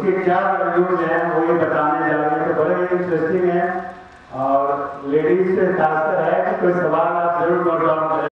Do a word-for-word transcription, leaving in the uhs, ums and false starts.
उसके क्या वैल्यूज हैं वो ये बताने जा रहे हैं। तो बड़े इंटरेस्टिंग है और लेडीज से खासकर है कि कोई सवाल आप जरूर नोट डाउन करें।